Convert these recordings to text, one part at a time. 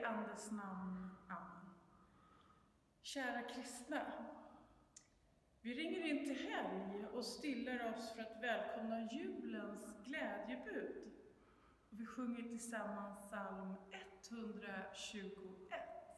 helige Andes namn. Amen. Kära kristna, vi ringer in till helg och stillar oss för att välkomna julens glädjebud. Och vi sjunger tillsammans psalm 121.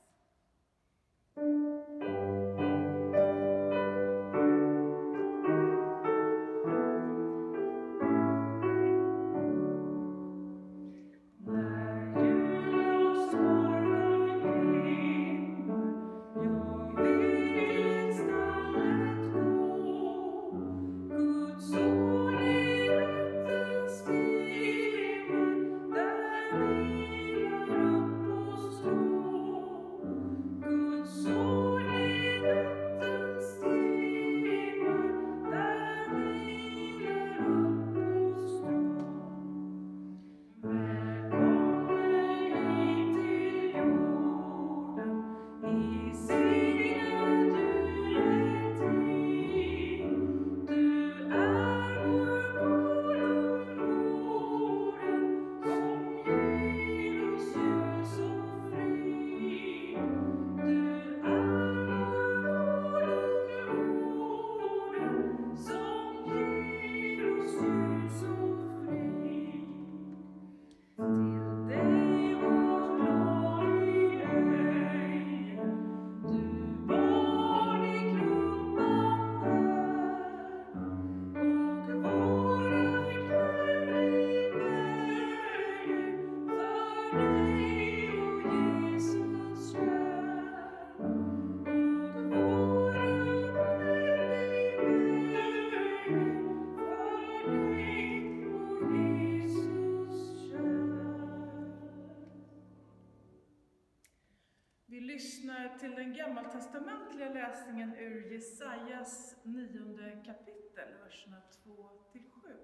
Vi lyssnar till den gammaltestamentliga läsningen ur Jesajas 9 kapitel, verserna 2-7.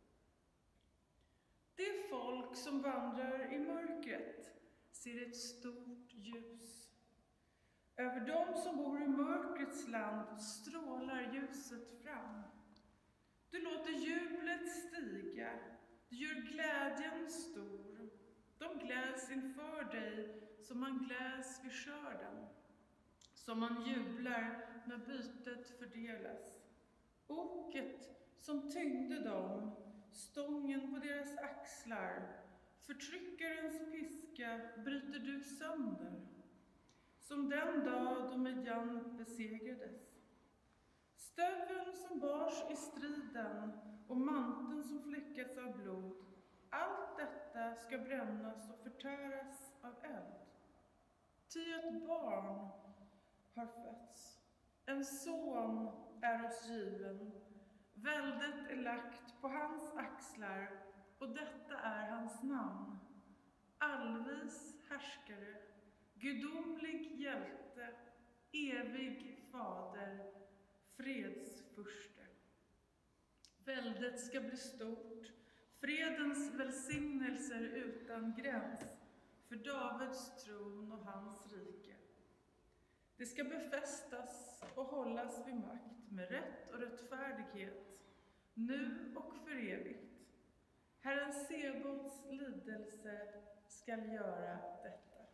Det folk som vandrar i mörkret ser ett stort ljus. Över dem som bor i mörkrets land strålar ljuset fram. Du låter jublet stiga, du gör glädjen stor. De gläds inför dig som man gläds vid skörden, som man jublar när bytet fördelas. Oket som tyngde dem, stången på deras axlar, förtryckarens piska bryter du sönder, som den dag då Midjan besegrades. Stöveln som bars i striden och manteln som fläckats av blod, allt detta ska brännas och förtäras av eld. Ty ett barn har fötts, en son är oss given, väldet är lagt på hans axlar, och detta är hans namn. Allvis härskare, gudomlig hjälte, evig fader, fredsfurste. Väldet ska bli stort, fredens välsignelser utan gräns, för Davids tron och hans rike. Det ska befästas och hållas vid makt med rätt och rättfärdighet, nu och för evigt. Herren Sebaots lidelse skall göra detta.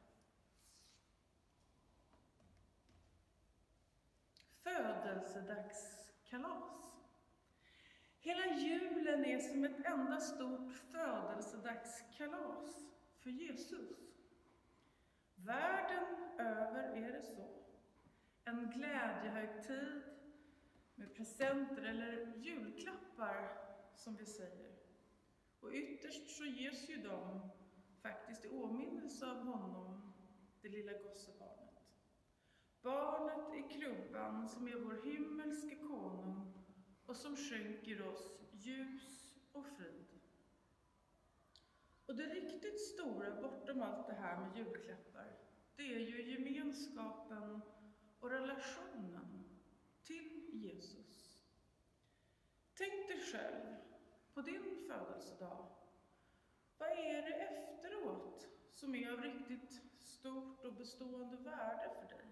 Födelsedagskalas. Hela julen är som ett enda stort födelsedagskalas för Jesus. Världen över är det så. En glädjehögtid med presenter eller julklappar, som vi säger. Och ytterst så ges ju de faktiskt i åminnelse av honom, det lilla gossebarnet. Barnet i krubban som är vår himmelske konung och som skänker oss ljus och frid. Och det riktigt stora bortom allt det här med julklappar, det är ju gemenskapen och relationen till Jesus. Tänk dig själv på din födelsedag. Vad är det efteråt som är av riktigt stort och bestående värde för dig?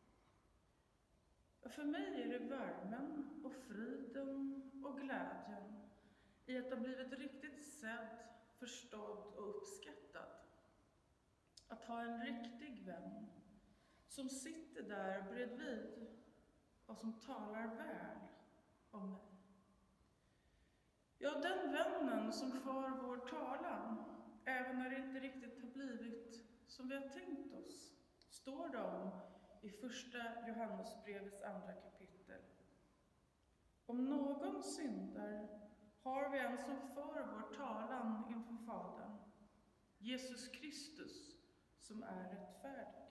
För mig är det värmen och friden och glädjen i att ha blivit riktigt sedd, förstådd och uppskattad. att ha en riktig vän som sitter där bredvid och som talar väl om mig. Ja, den vännen som för vår talan, även när det inte riktigt har blivit som vi har tänkt oss, står det om i första Johannesbrevets 2 kapitel. Om någon syndar har vi en som för vår talan inför Fadern, Jesus Kristus, som är rättfärdig.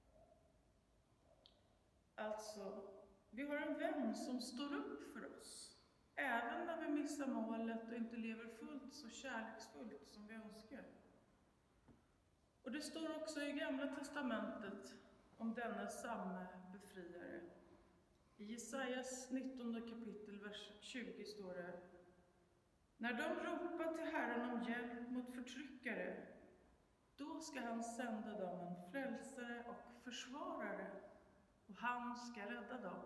Alltså, vi har en vän som står upp för oss, även när vi missar målet och inte lever fullt så kärleksfullt som vi önskar. Och det står också i Gamla testamentet om denna samme befriare. I Jesajas 19 kapitel, vers 20 står det: När de ropar till Herren om hjälp mot förtryckare, då ska han sända dem en frälsare och försvarare, och han ska rädda dem.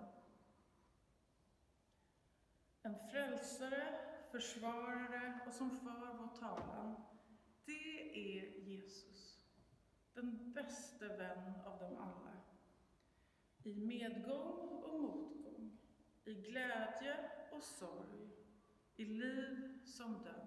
En frälsare, försvarare och som för vår talan, det är Jesus, den bästa vän av dem alla. I medgång och motgång, i glädje och sorg, i liv som död.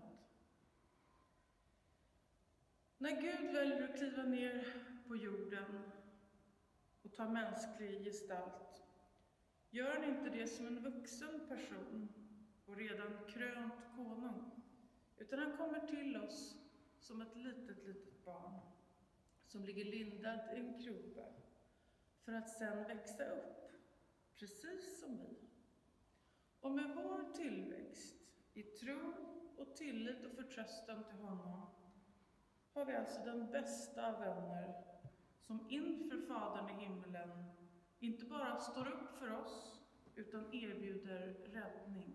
När Gud väljer att kliva ner på jorden och ta mänsklig gestalt, gör han inte det som en vuxen person och redan krönt konung, utan han kommer till oss som ett litet barn som ligger lindad i en krubba för att sedan växa upp, precis som vi. Och med vår tillväxt i tro och tillit och förtröstan till honom har vi alltså den bästa av vänner som inför Fadern i himlen inte bara står upp för oss utan erbjuder räddning.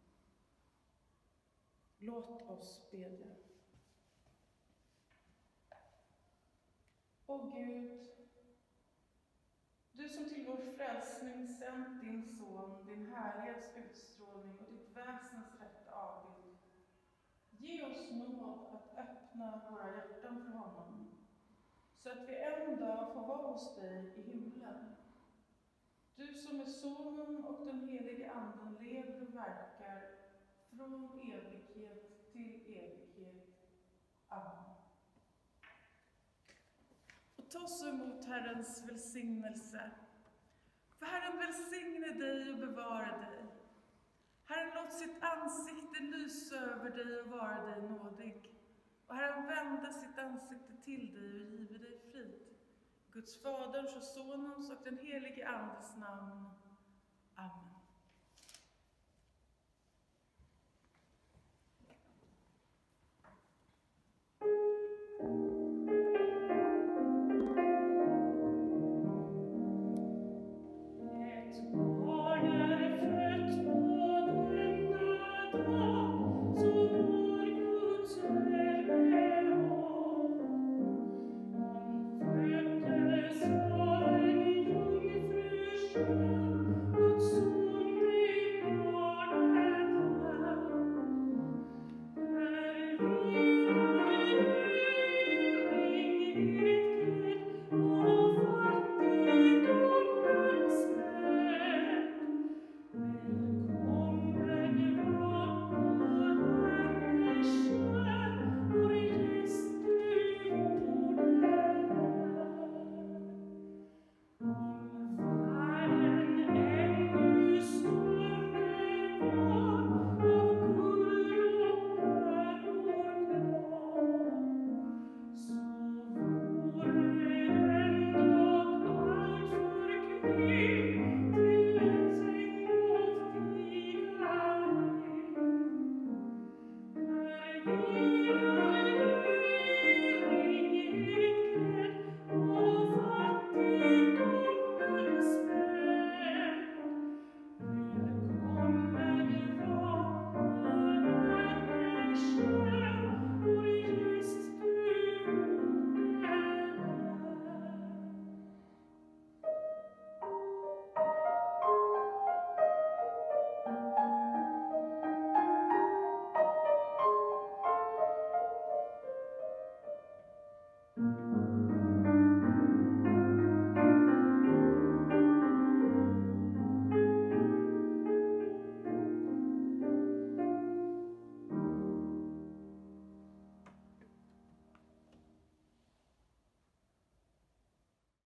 Låt oss bedja. Åh Gud, du som till vår frälsning sänt din son, din härlighets utstrålning och ditt väsens rätta avbild. Ge oss nåd att öppna våra hjärtan för honom, så att vi en dag får vara hos dig i himlen. Du som med sonen och den helige anden lever och verkar från evighet till evighet. Amen. Och ta så emot Herrens välsignelse. För Herren välsigne dig och bevara dig. Herren låt sitt ansikte lysa över dig och vara dig nådig. Och Herren vände sitt ansikte till dig och give dig frid. Guds Faderns och Sonens och den helige Andes namn. Amen.